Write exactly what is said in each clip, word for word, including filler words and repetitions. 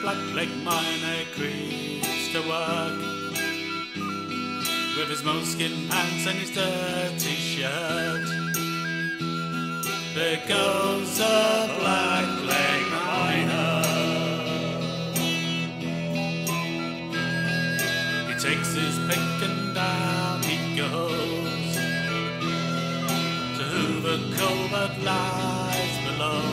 black-leg miner creeps to work with his moleskin pants and his dirty shirt. There goes a black-leg miner. He takes his pick and down he goes to the coal that lies below.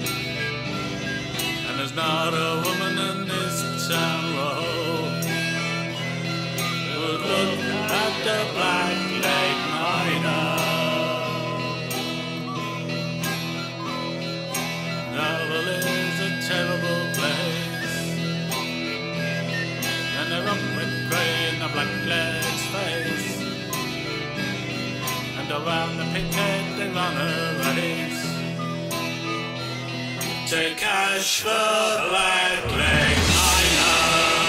And there's not a woman in this town row who would look at the black-leg miner. Novel is a terrible place, and they run with grey in the blackleg's face, and around the picket they run a race. Take cash for the black-leg miner.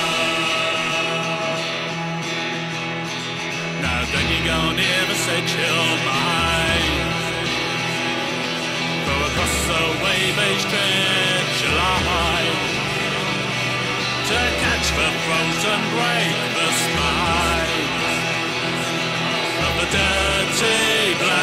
Now then you go near the set your mind. Go across the wave a stretch a line to catch the throat and break the spine of the dirty black.